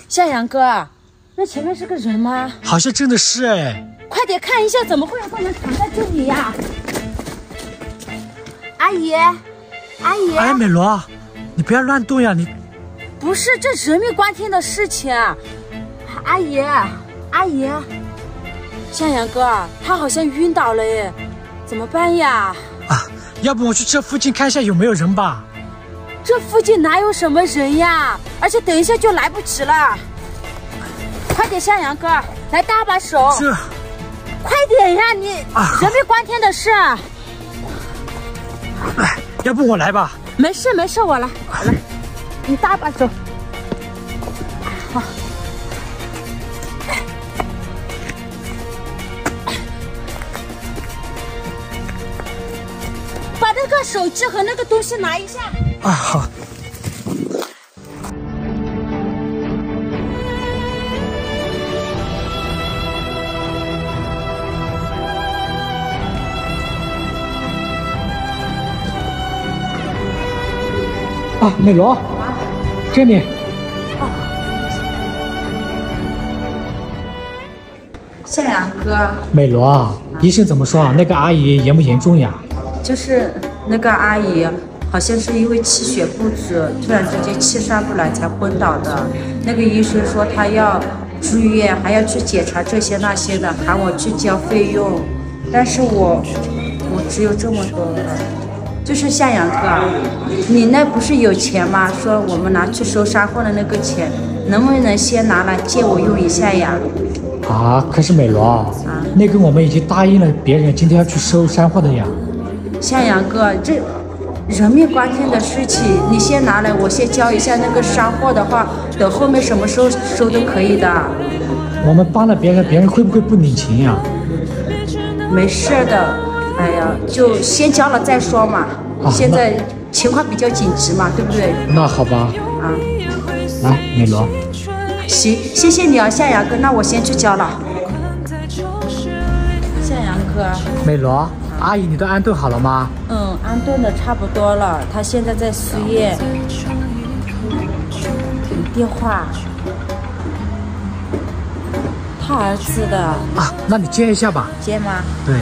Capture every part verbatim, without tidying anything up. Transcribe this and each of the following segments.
向阳哥，那前面是个人吗？ 好像真的是哎。 快点看一下，怎么会有个人躺在这里呀？阿姨，阿姨。 哎，美罗，你不要乱动呀！你不是，这人命关天的事情。阿姨，阿姨，向阳哥，他好像晕倒了耶，怎么办呀？ 啊，要不我去这附近看一下有没有人吧。 这附近哪有什么人呀？而且等一下就来不及了。快点，向阳哥，来搭把手。 这， 快点呀！你、啊、人命关天的事。 哎，要不我来吧。 没事没事，我来，我来，你搭把手。好。把那个手机和那个东西拿一下。 啊，好。啊，美罗，这里。 哦。向阳哥。 美罗啊，医生怎么说啊？那个阿姨严不严重呀？ 就是那个阿姨，好像是因为气血不足，突然之间气上不来才昏倒的。那个医生说她要住院，还要去检查这些那些的，喊我去交费用，但是我我只有这么多了。就是向阳哥，你那不是有钱吗？说我们拿去收山货的那个钱，能不能先拿来借我用一下呀？ 啊，可是美罗啊，那个我们已经答应了别人，今天要去收山货的呀。 向阳哥，这人命关天的事情，你先拿来，我先交一下那个山货的话，等后面什么时候收都可以的。 我们帮了别人，别人会不会不领情呀？ 没事的，哎呀，就先交了再说嘛。啊、现在情况比较紧急嘛，对不对？ 那好吧。 啊， 来，美罗。 行，谢谢你啊，向阳哥，那我先去交了。 向阳哥。 美罗。阿姨，你都安顿好了吗？ 嗯，安顿的差不多了。她现在在输液。电话，他儿子的。 啊，那你接一下吧。 接吗？ 对。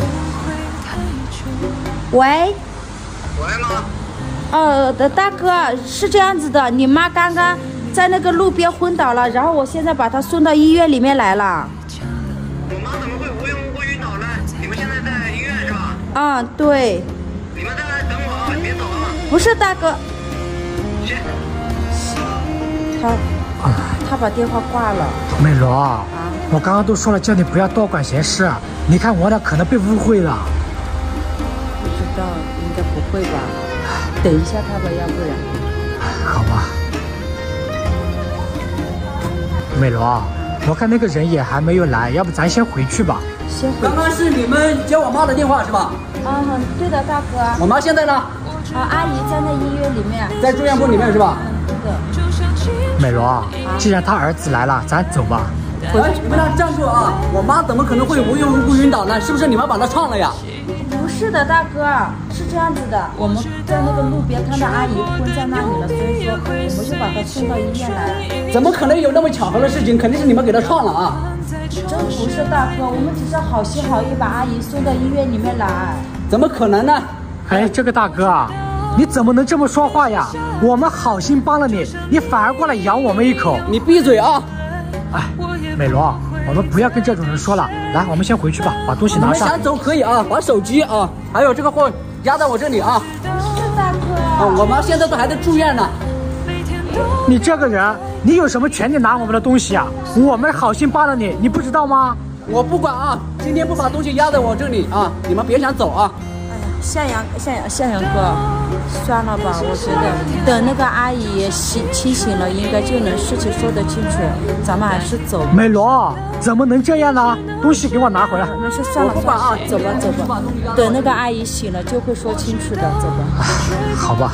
喂。 喂吗？ 呃，大哥，是这样子的，你妈刚刚在那个路边昏倒了，然后我现在把她送到医院里面来了。 我妈怎么会无缘无故晕倒呢？你们现在在医院是吧？ 啊，对。 你们在那等我啊，别走啊！ 不是大哥。 行。 他，他把电话挂了。 美罗啊，我刚刚都说了，叫你不要多管闲事。你看我俩可能被误会了。 不知道，应该不会吧？等一下他吧，要不然。 好吧。美罗，我看那个人也还没有来，要不咱先回去吧。 先回去。 刚刚是你们接我妈的电话是吧？ 啊，对的，大哥。 我妈现在呢？ 啊，阿姨在那医院里面， 在住院部里面是吧？ 对的。 美罗啊，既然他儿子来了，咱走吧。 哎，你们俩站住啊！我妈怎么可能会无缘无故晕倒呢？是不是你们把她撞了呀？ 不是的，大哥，是这样子的，我们在那个路边看到阿姨昏在那里了，所以说我们就把她送到医院来。 怎么可能有那么巧合的事情？肯定是你们给她撞了啊！ 真不是大哥，我们只是好心好意把阿姨送到医院里面来。 怎么可能呢？ 哎，这个大哥啊，你怎么能这么说话呀？我们好心帮了你，你反而过来咬我们一口。 你闭嘴啊！ 哎，美罗，我们不要跟这种人说了。来，我们先回去吧，把东西拿上。 你们想走可以啊，把手机啊，还有这个货压在我这里啊。 是大哥。 啊，我妈现在都还在住院呢。 你这个人，你有什么权利拿我们的东西啊？我们好心帮了你，你不知道吗？ 我不管啊，今天不把东西压在我这里啊，你们别想走啊。 哎呀，向阳向阳向阳哥，算了吧，我觉得等那个阿姨醒清醒了，应该就能事情说得清楚，咱们还是走。 美罗，怎么能这样呢？东西给我拿回来。 没事，算了， 不管啊， 走吧走吧，等那个阿姨醒了就会说清楚的，走吧。 好吧。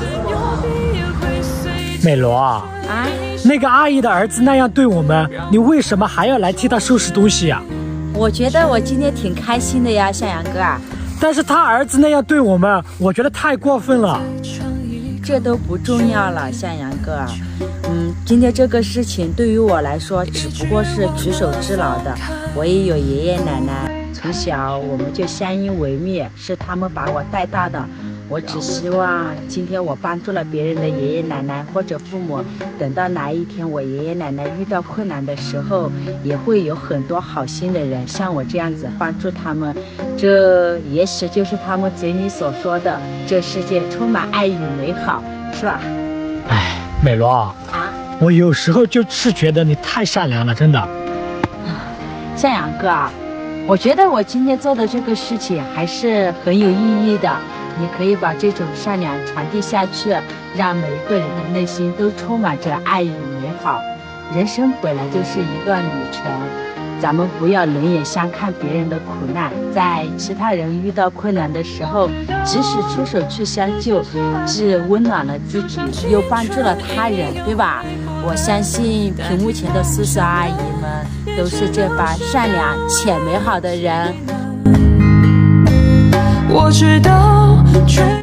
美罗啊， 啊， 那个阿姨的儿子那样对我们，你为什么还要来替他收拾东西呀？ 我觉得我今天挺开心的呀，向阳哥啊。 但是他儿子那样对我们，我觉得太过分了。 这都不重要了，向阳哥。嗯，今天这个事情对于我来说只不过是举手之劳的。我也有爷爷奶奶，从小我们就相依为命，是他们把我带大的。我只希望今天我帮助了别人的爷爷奶奶或者父母，等到哪一天我爷爷奶奶遇到困难的时候，也会有很多好心的人像我这样子帮助他们。这也许就是他们嘴里所说的这世界充满爱与美好，是吧？ 哎，美罗啊，我有时候就是觉得你太善良了，真的。 向阳哥啊，我觉得我今天做的这个事情还是很有意义的。你可以把这种善良传递下去，让每一个人的内心都充满着爱与美好。人生本来就是一段旅程，咱们不要冷眼相看别人的苦难，在其他人遇到困难的时候，及时出手去相救，既温暖了自己，又帮助了他人，对吧？我相信屏幕前的叔叔阿姨们都是这般善良且美好的人。 我知道。